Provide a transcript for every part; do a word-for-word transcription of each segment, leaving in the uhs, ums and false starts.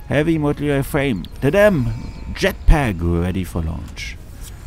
Heavy Modular Frame. Tadam! Jetpack ready for launch.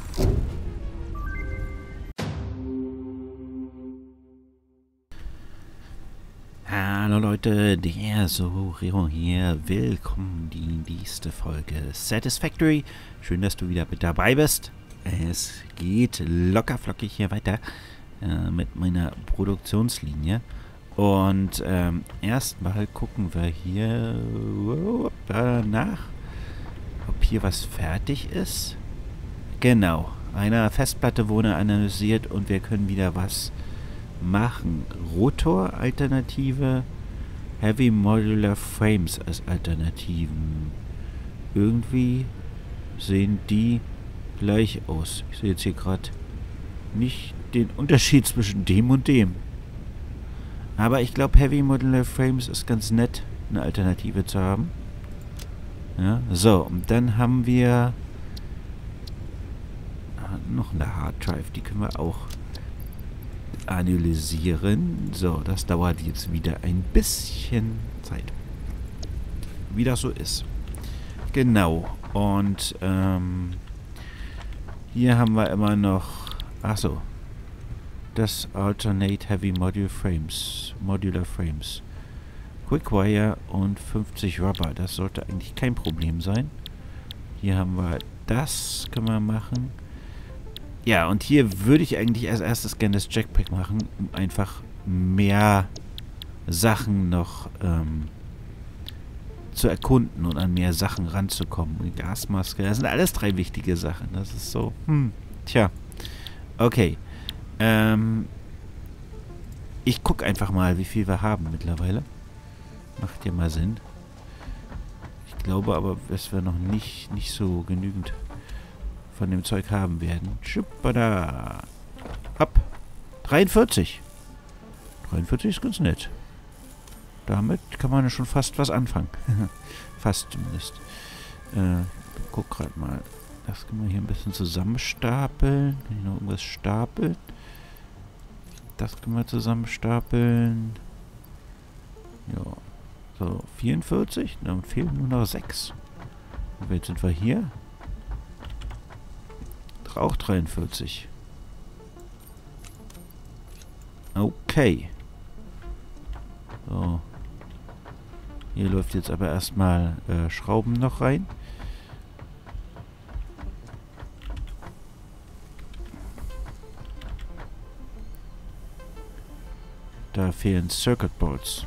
Hallo Leute, der Sorero hier. Willkommen in die nächste Folge Satisfactory. Schön, dass du wieder mit dabei bist. Es geht locker flockig hier weiter äh, mit meiner Produktionslinie. Und ähm, erstmal gucken wir hier äh, nach, ob hier was fertig ist. Genau, eine Festplatte wurde analysiert und wir können wieder was machen. Rotor-Alternative, Heavy Modular Frames als Alternativen. Irgendwie sehen die gleich aus. Ich sehe jetzt hier gerade nicht den Unterschied zwischen dem und dem. Aber ich glaube, Heavy Modular Frames ist ganz nett, eine Alternative zu haben. Ja, so, und dann haben wir noch eine Hard Drive, die können wir auch analysieren. So, das dauert jetzt wieder ein bisschen Zeit. Wie das so ist. Genau. Und ähm, hier haben wir immer noch, ach so, das Alternate Heavy Module Frames, Modular Frames. Quick Wire und fünfzig Rubber. Das sollte eigentlich kein Problem sein. Hier haben wir das, können wir machen. Ja, und hier würde ich eigentlich als erstes gerne das Jetpack machen, um einfach mehr Sachen noch ähm, zu erkunden und an mehr Sachen ranzukommen. Die Gasmaske, das sind alles drei wichtige Sachen. Das ist so, hm, tja. Okay. Ähm, ich gucke einfach mal, wie viel wir haben mittlerweile. Macht ja mal Sinn. Ich glaube aber, dass wir noch nicht, nicht so genügend von dem Zeug haben werden. Schuppada. Ab. dreiundvierzig. dreiundvierzig ist ganz nett. Damit kann man ja schon fast was anfangen. Fast zumindest. Äh, guck gerade mal. Das können wir hier ein bisschen zusammenstapeln. Kann ich noch irgendwas stapeln? Das können wir zusammenstapeln. Ja. So, vierundvierzig. Dann fehlen nur noch sechs. Und jetzt sind wir hier. Auch dreiundvierzig. Okay. So. Hier läuft jetzt aber erstmal äh, Schrauben noch rein. Da fehlen Circuit Boards.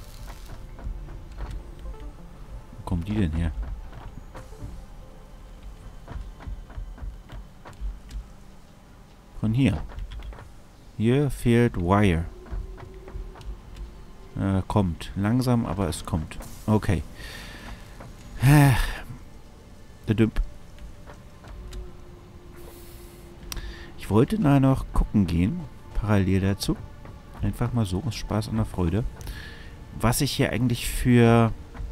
Wo kommen die denn her? Von hier. Hier fehlt Wire. Äh, kommt. Langsam, aber es kommt. Okay. Ich wollte da noch gucken gehen. Parallel dazu. Einfach mal so aus Spaß und der Freude. Was ich hier eigentlich für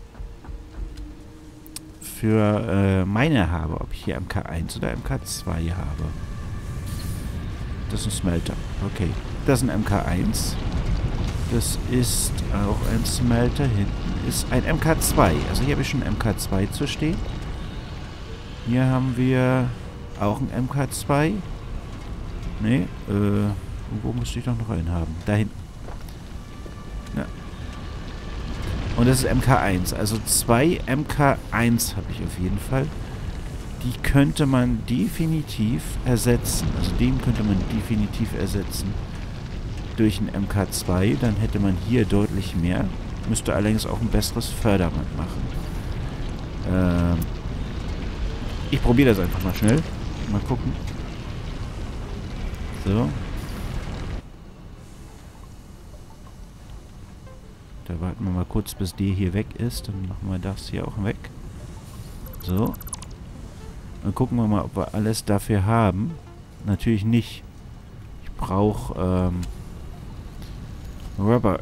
für äh, meine habe. Ob ich hier M K eins oder M K zwei habe. Das ist ein Smelter. Okay. Das ist ein M K eins. Das ist auch ein Smelter. Hinten ist ein M K zwei. Also hier habe ich schon M K zwei zu stehen. Hier haben wir auch ein M K zwei. Ne, äh, wo müsste ich doch noch einen haben? Da hinten. Ja. Und das ist M K eins. Also zwei M K eins habe ich auf jeden Fall. Die könnte man definitiv ersetzen. Also den könnte man definitiv ersetzen durch ein M K zwei. Dann hätte man hier deutlich mehr. Müsste allerdings auch ein besseres Förderband machen. Ähm ich probiere das einfach mal schnell. Mal gucken. So. Da warten wir mal kurz, bis der hier weg ist. Dann machen wir das hier auch weg. So. Dann gucken wir mal, ob wir alles dafür haben. Natürlich nicht. Ich brauche ähm, Rubber.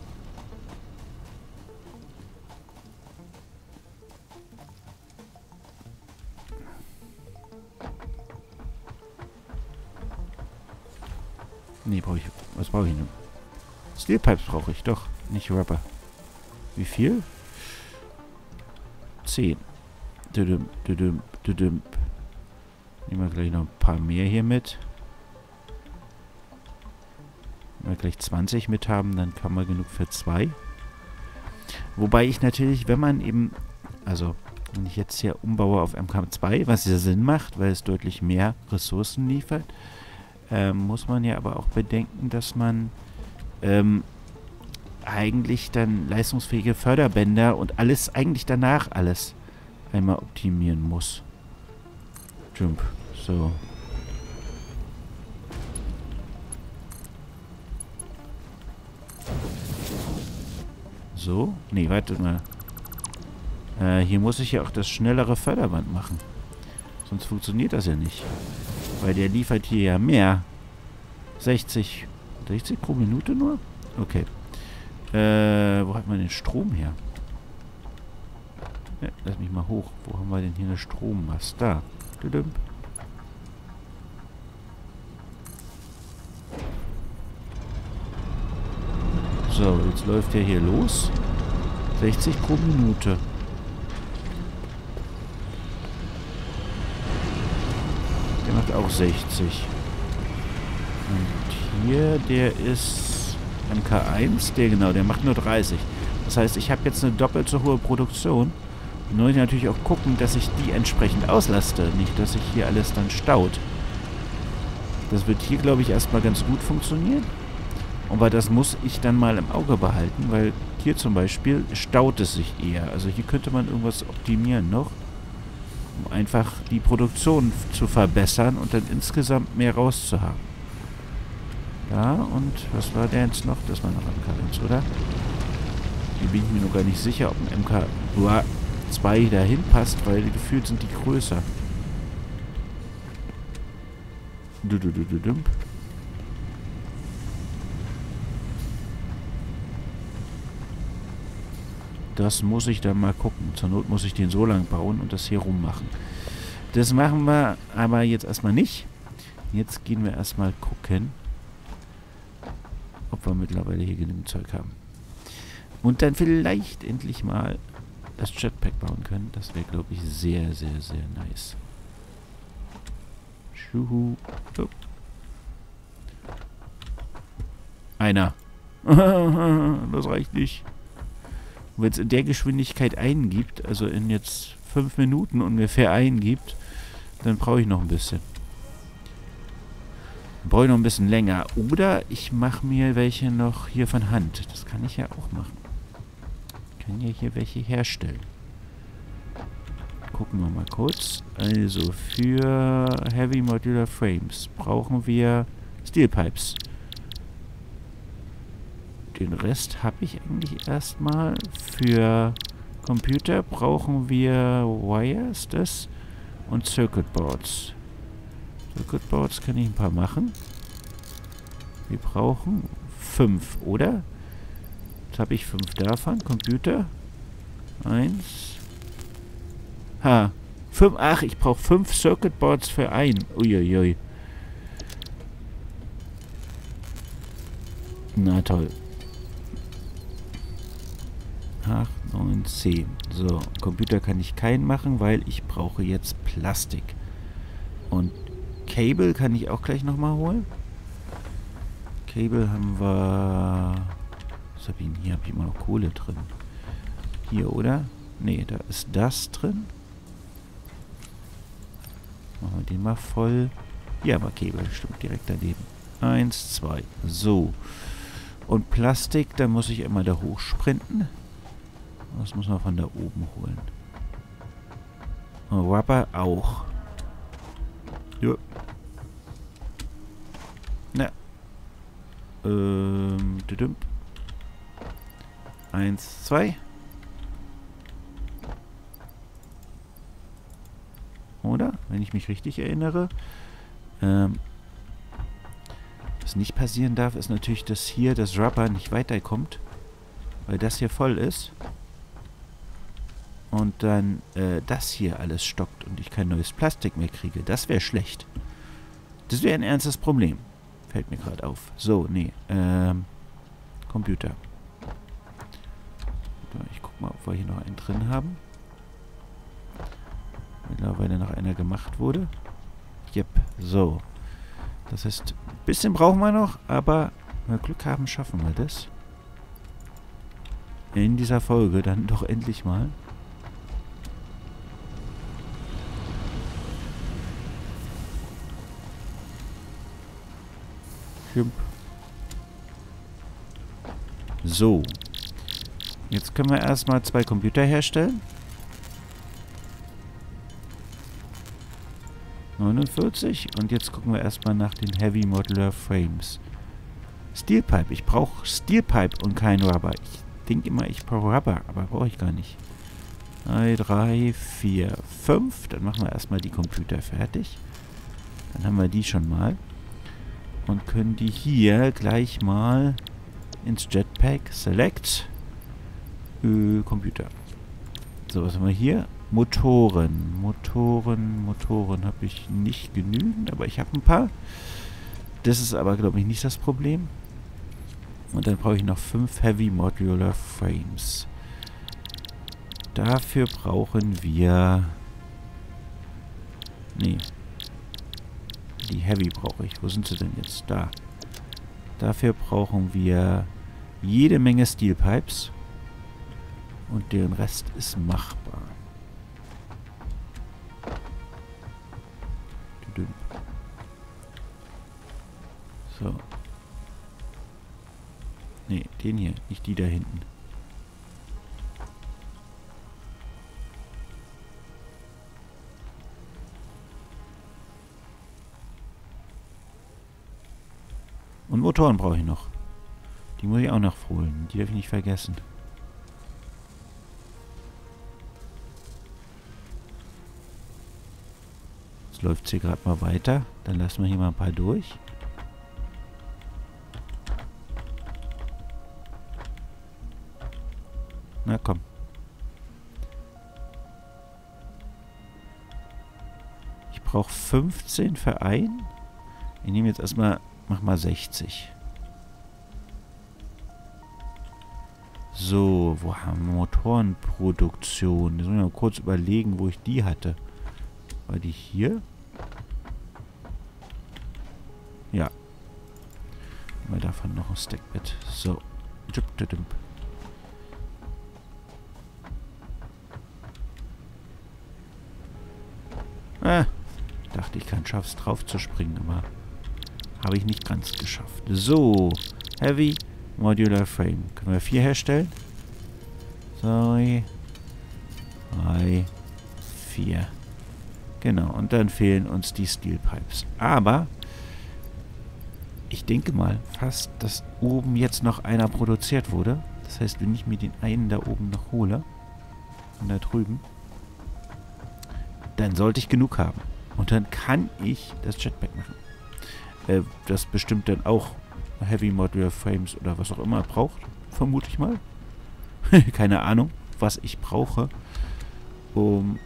Nee, brauche ich. Was brauche ich denn? Steel Pipes brauche ich doch. Nicht Rubber. Wie viel? zehn. Düdüm, düdüm, düdüm. Nehmen wir gleich noch ein paar mehr hier mit. Wenn wir gleich zwanzig mit haben, dann kann man genug für zwei. Wobei ich natürlich, wenn man eben, also wenn ich jetzt hier umbaue auf M K zwei, was ja Sinn macht, weil es deutlich mehr Ressourcen liefert, ähm, muss man ja aber auch bedenken, dass man ähm, eigentlich dann leistungsfähige Förderbänder und alles, eigentlich danach alles einmal optimieren muss. Jump. So. So? Nee, warte mal. Äh, hier muss ich ja auch das schnellere Förderband machen. Sonst funktioniert das ja nicht. Weil der liefert hier ja mehr. sechzig. sechzig pro Minute nur? Okay. Äh, wo hat man den Strom her? Ja, lass mich mal hoch. Wo haben wir denn hier eine Strommast? Da. Tudum. So, jetzt läuft der hier los. sechzig pro Minute. Der macht auch sechzig. Und hier, der ist M K eins. Der, genau, der macht nur dreißig. Das heißt, ich habe jetzt eine doppelt so hohe Produktion. Nur muss ich natürlich auch gucken, dass ich die entsprechend auslaste. Nicht, dass sich hier alles dann staut. Das wird hier, glaube ich, erstmal ganz gut funktionieren. Aber das muss ich dann mal im Auge behalten, weil hier zum Beispiel staut es sich eher. Also hier könnte man irgendwas optimieren noch, um einfach die Produktion zu verbessern und dann insgesamt mehr rauszuhaben. Ja, und was war der jetzt noch? Das war noch M K eins, oder? Hier bin ich mir noch gar nicht sicher, ob ein M K zwei dahin passt, weil die gefühlt sind die größer. Du, du, du, du, du. Das muss ich dann mal gucken. Zur Not muss ich den so lang bauen und das hier rummachen. Das machen wir aber jetzt erstmal nicht. Jetzt gehen wir erstmal gucken, ob wir mittlerweile hier genügend Zeug haben. Und dann vielleicht endlich mal das Jetpack bauen können. Das wäre, glaube ich, sehr, sehr, sehr nice. Schuhu. Oh. Einer. Das reicht nicht. Wenn es in der Geschwindigkeit eingibt, also in jetzt fünf Minuten ungefähr eingibt, dann brauche ich noch ein bisschen. Dann brauche ich noch ein bisschen länger. Oder ich mache mir welche noch hier von Hand. Das kann ich ja auch machen. Ich kann ja hier welche herstellen. Gucken wir mal kurz. Also für Heavy Modular Frames brauchen wir Steel Pipes. Den Rest habe ich eigentlich erstmal. Für Computer brauchen wir Wires, das und Circuit Boards. Circuit Boards kann ich ein paar machen. Wir brauchen fünf, oder? Jetzt habe ich fünf davon. Computer. Eins. Ha. Fünf. Ach, ich brauche fünf Circuit Boards für ein. Uiuiui. Na toll. acht, neun, zehn. So, Computer kann ich keinen machen, weil ich brauche jetzt Plastik. Und Cable kann ich auch gleich nochmal holen. Cable haben wir... Was habe ich denn hier? Habe ich immer noch Kohle drin. Hier, oder? Ne, da ist das drin. Machen wir den mal voll. Hier haben wir Cable, stimmt, direkt daneben. Eins, zwei. So. Und Plastik, da muss ich immer da hochsprinten. Das muss man von da oben holen. Und Rubber auch. Ja. Na. Ähm. Düdüm. Eins, zwei. Oder? Wenn ich mich richtig erinnere. Ähm. Was nicht passieren darf, ist natürlich, dass hier das Rubber nicht weiterkommt. Weil das hier voll ist. Und dann äh, das hier alles stockt und ich kein neues Plastik mehr kriege. Das wäre schlecht. Das wäre ein ernstes Problem. Fällt mir gerade auf. So, nee. Ähm, Computer. Ich guck mal, ob wir hier noch einen drin haben. Nur weil da noch einer gemacht wurde. Jep, so. Das heißt, ein bisschen brauchen wir noch, aber wenn wir Glück haben, schaffen wir das. In dieser Folge dann doch endlich mal. So. Jetzt können wir erstmal zwei Computer herstellen. neunundvierzig. Und jetzt gucken wir erstmal nach den Heavy Modular Frames. Steel Pipe. Ich brauche Steel Pipe und kein Rubber. Ich denke immer, ich brauche Rubber, aber brauche ich gar nicht. drei, drei, vier, fünf. Dann machen wir erstmal die Computer fertig. Dann haben wir die schon mal. Und können die hier gleich mal ins Jetpack Select äh, Computer. So, was haben wir hier? Motoren. Motoren, Motoren habe ich nicht genügend, aber ich habe ein paar. Das ist aber, glaube ich, nicht das Problem. Und dann brauche ich noch fünf Heavy Modular Frames. Dafür brauchen wir... Nee. Die Heavy brauche ich. Wo sind sie denn jetzt? Da. Dafür brauchen wir jede Menge Steel Pipes. Und deren Rest ist machbar. So. Nee, den hier, nicht die da hinten. Und Motoren brauche ich noch. Die muss ich auch noch holen. Die darf ich nicht vergessen. Jetzt läuft es hier gerade mal weiter. Dann lassen wir hier mal ein paar durch. Na komm. Ich brauche fünfzehn für einen. Ich nehme jetzt erstmal, mach mal sechzig. So, wo haben wir Motorenproduktion? Jetzt muss ich mal kurz überlegen, wo ich die hatte. War die hier? Ja. Nehmen wir davon noch ein Stack mit. So. Ah, dachte ich kann schaff's drauf zu springen, aber habe ich nicht ganz geschafft. So, Heavy Modular Frame. Können wir vier herstellen? Zwei, drei, vier. Genau, und dann fehlen uns die Steel Pipes. Aber ich denke mal fast, dass oben jetzt noch einer produziert wurde. Das heißt, wenn ich mir den einen da oben noch hole, von da drüben, dann sollte ich genug haben. Und dann kann ich das Jetpack machen. Äh, das bestimmt dann auch Heavy Modular Frames oder was auch immer braucht. Vermute ich mal. Keine Ahnung, was ich brauche, um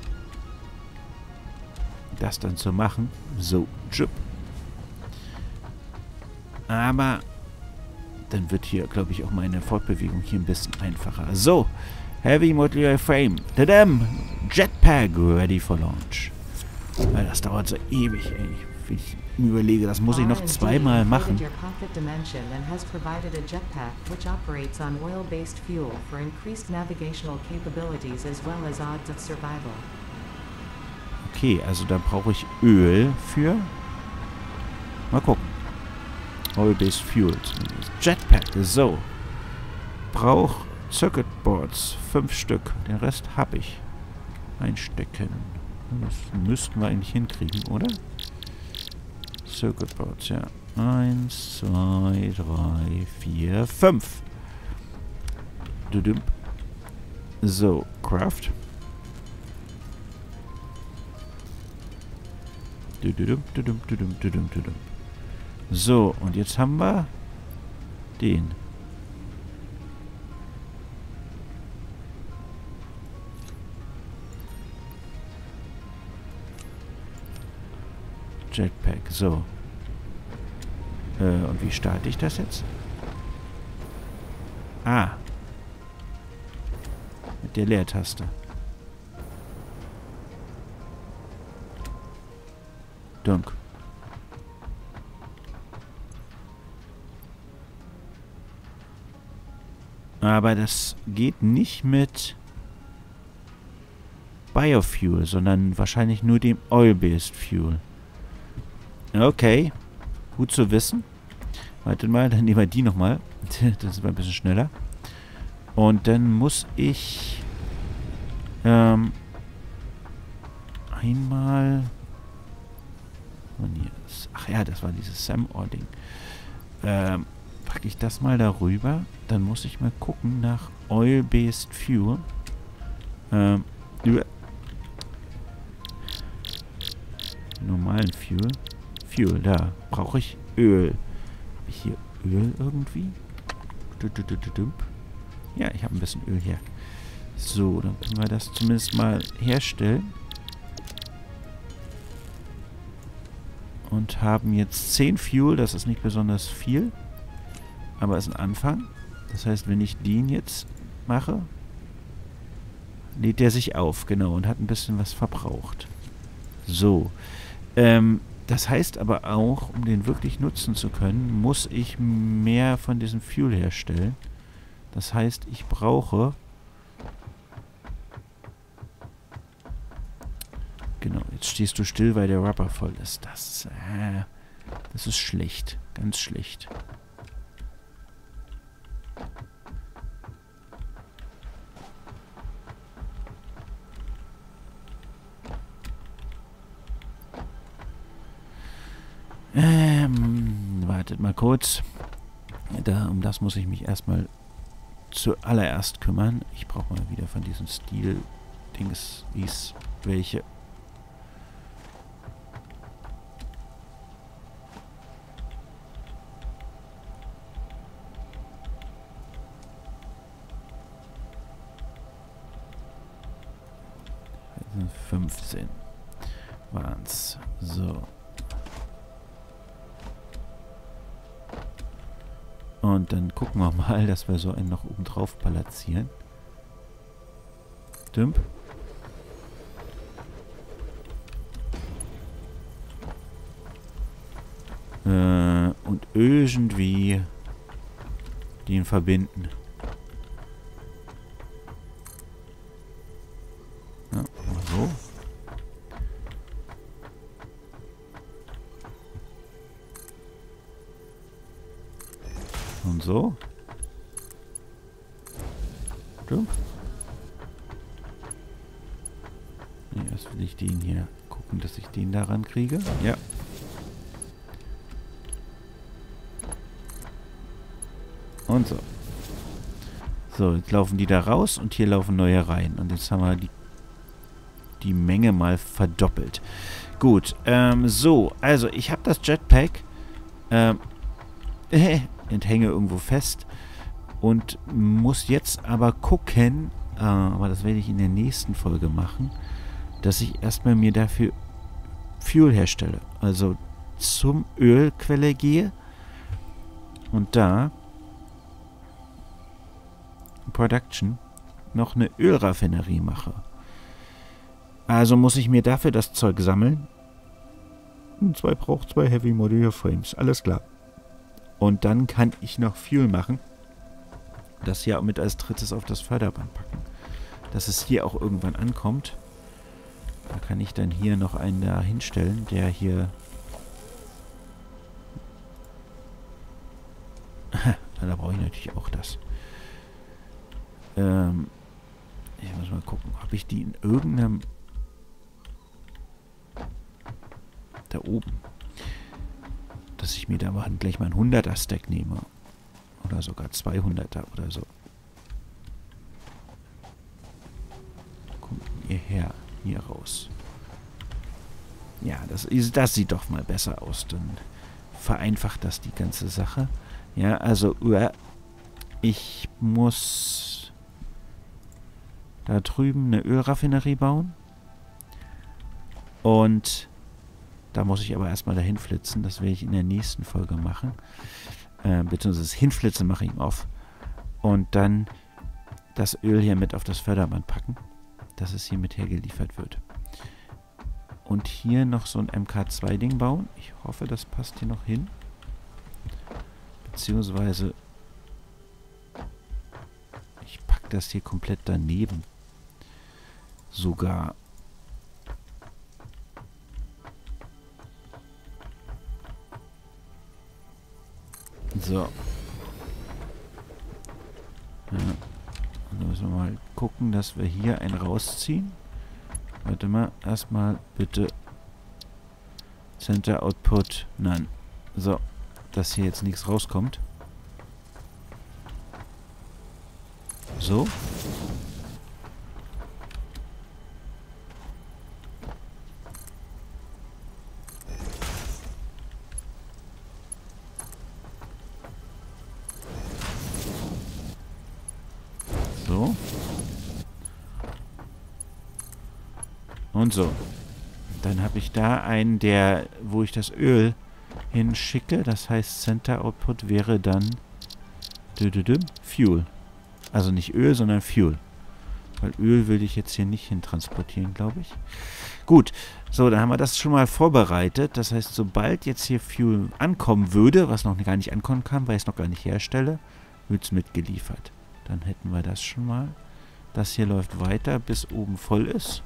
das dann zu machen. So, Chip. Aber dann wird hier, glaube ich, auch meine Fortbewegung hier ein bisschen einfacher. So, Heavy Modular Frame. Tadam! Jetpack ready for launch. Weil das dauert so ewig, ey. Wie ich mir überlege, das muss ich noch zweimal machen. Okay, also da brauche ich Öl für. Mal gucken. Oil-based Fuels. Jetpack, so. Brauch Circuit Boards. Fünf Stück. Den Rest habe ich. Einstecken. Das müssten wir eigentlich hinkriegen, oder? Circuit Boards, ja. Eins, zwei, drei, vier, fünf. So, Craft. So, und jetzt haben wir den. Jetpack, so. Äh, und wie starte ich das jetzt? Ah. Mit der Leertaste. Dunk. Aber das geht nicht mit Biofuel, sondern wahrscheinlich nur dem Oil-Based Fuel. Okay. Gut zu wissen. Warte mal, dann nehmen wir die nochmal. Das ist ein bisschen schneller. Und dann muss ich ähm, einmal... Ach ja, das war dieses Sam-Or-Ding. Ähm, packe ich das mal darüber. Dann muss ich mal gucken nach Oil-Based Fuel. Ähm, über normalen Fuel. Fuel, da brauche ich Öl. Habe ich hier Öl irgendwie? Ja, ich habe ein bisschen Öl hier. So, dann können wir das zumindest mal herstellen. Und haben jetzt zehn Fuel. Das ist nicht besonders viel. Aber ist ein Anfang. Das heißt, wenn ich den jetzt mache, lädt der sich auf. Genau, und hat ein bisschen was verbraucht. So. Ähm, das heißt aber auch, um den wirklich nutzen zu können, muss ich mehr von diesem Fuel herstellen. Das heißt, ich brauche... Genau, jetzt stehst du still, weil der Rubber voll ist. Das, äh, das ist schlecht. Ganz schlecht. Ähm, wartet mal kurz. Da, um das muss ich mich erstmal zuallererst kümmern. Ich brauche mal wieder von diesen Stil-Dings, dies, welche. fünfzehn waren's. So. Und dann gucken wir mal, dass wir so einen noch oben drauf platzieren. Dümp. Äh, und irgendwie den verbinden. Ja, so. Und so. Du? Nee, erst will ich den hier gucken, dass ich den daran kriege. Ja. Und so. So, jetzt laufen die da raus und hier laufen neue rein. Und jetzt haben wir die, die Menge mal verdoppelt. Gut, ähm, so. Also, ich habe das Jetpack ähm, äh, enthänge irgendwo fest und muss jetzt aber gucken, äh, aber das werde ich in der nächsten Folge machen, dass ich erstmal mir dafür Fuel herstelle. Also zum Ölquelle gehe und da Production noch eine Ölraffinerie mache. Also muss ich mir dafür das Zeug sammeln. Und zwei braucht zwei Heavy Modular Frames. Alles klar. Und dann kann ich noch Fuel machen. Das hier mit als drittes auf das Förderband packen. Dass es hier auch irgendwann ankommt. Da kann ich dann hier noch einen da hinstellen, der hier... Da brauche ich natürlich auch das. Ähm, ich muss mal gucken, ob ich die in irgendeinem... Da oben. Dass ich mir da mal gleich mal ein hunderter-Stack nehme. Oder sogar zweihunderter oder so. Kommt hierher, hier raus. Ja, das, das sieht doch mal besser aus. Dann vereinfacht das die ganze Sache. Ja, also ich muss da drüben eine Ölraffinerie bauen. Und da muss ich aber erstmal dahin flitzen. Das werde ich in der nächsten Folge machen. Äh, beziehungsweise das Hinflitzen mache ich im Off. Und dann das Öl hier mit auf das Förderband packen, dass es hier mit hergeliefert wird. und hier noch so ein M K zwei Ding bauen. Ich hoffe, das passt hier noch hin. Beziehungsweise ich packe das hier komplett daneben. Sogar. So. Ja. Und dann müssen wir mal gucken, dass wir hier einen rausziehen. Warte mal, erstmal bitte Center Output None. So, dass hier jetzt nichts rauskommt. So. So. Und so. Dann habe ich da einen, der, wo ich das Öl hinschicke. Das heißt, Center Output wäre dann Fuel. Also nicht Öl, sondern Fuel. Weil Öl will ich jetzt hier nicht hin transportieren, glaube ich. Gut. So, dann haben wir das schon mal vorbereitet. Das heißt, sobald jetzt hier Fuel ankommen würde, was noch gar nicht ankommen kann, weil ich es noch gar nicht herstelle, wird es mitgeliefert. Dann hätten wir das schon mal. Das hier läuft weiter, bis oben voll ist.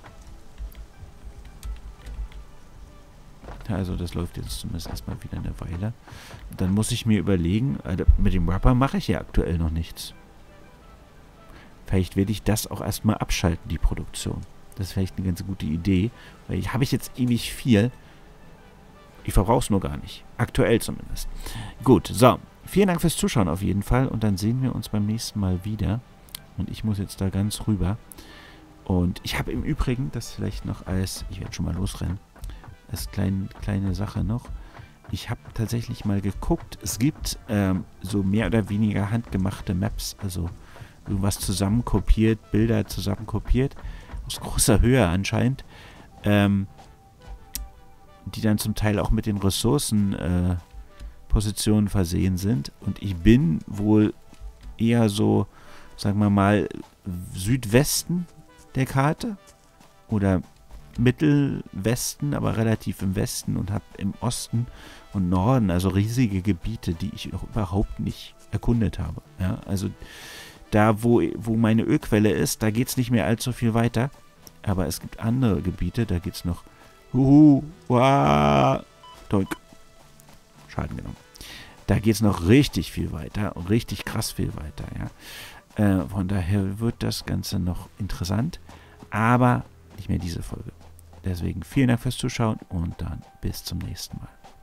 Also das läuft jetzt zumindest erstmal wieder eine Weile. Dann muss ich mir überlegen, also mit dem Wrapper mache ich ja aktuell noch nichts. Vielleicht werde ich das auch erstmal abschalten, die Produktion. Das ist vielleicht eine ganz gute Idee, weil ich habe ich jetzt ewig viel. Ich verbrauche es nur gar nicht. Aktuell zumindest. Gut, so. Vielen Dank fürs Zuschauen auf jeden Fall. Und dann sehen wir uns beim nächsten Mal wieder. Und ich muss jetzt da ganz rüber. Und ich habe im Übrigen, das vielleicht noch als, ich werde schon mal losrennen, als klein, kleine Sache noch. Ich habe tatsächlich mal geguckt. Es gibt ähm, so mehr oder weniger handgemachte Maps. Also irgendwas zusammenkopiert, Bilder zusammenkopiert. Aus großer Höhe anscheinend. Ähm, die dann zum Teil auch mit den Ressourcen äh, Positionen versehen sind. Und ich bin wohl eher so, sagen wir mal, Südwesten der Karte oder Mittelwesten, aber relativ im Westen und habe im Osten und Norden, also riesige Gebiete, die ich auch überhaupt nicht erkundet habe. Ja, also da, wo, wo meine Ölquelle ist, da geht es nicht mehr allzu viel weiter. Aber es gibt andere Gebiete, da geht es noch Huhu, wah, Doink. Schaden genommen. Da geht es noch richtig viel weiter und richtig krass viel weiter. Ja. Äh, von daher wird das Ganze noch interessant, aber nicht mehr diese Folge. Deswegen vielen Dank fürs Zuschauen und dann bis zum nächsten Mal.